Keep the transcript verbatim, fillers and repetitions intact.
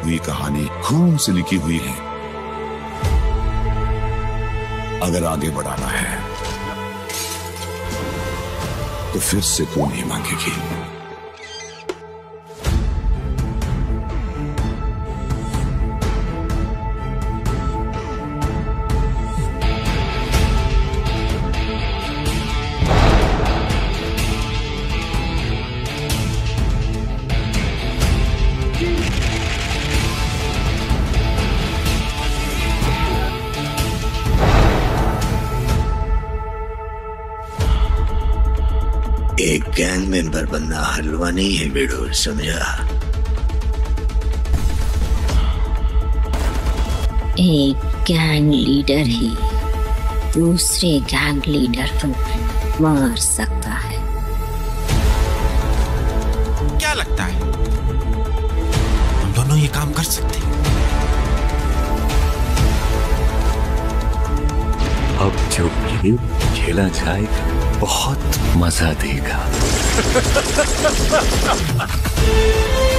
हुई कहानी खून से लिखी हुई है। अगर आगे बढ़ाना है तो फिर से खून ही मांगेगी। एक गैंग मेंबर बनना हलवा नहीं है बेड़ो, समझा? एक गैंग लीडर ही दूसरे गैंग लीडर को मार सकता है। क्या लगता है हम दोनों ये काम कर सकते हैं? अब जो गेम खेला जाएगा बहुत मजा देगा।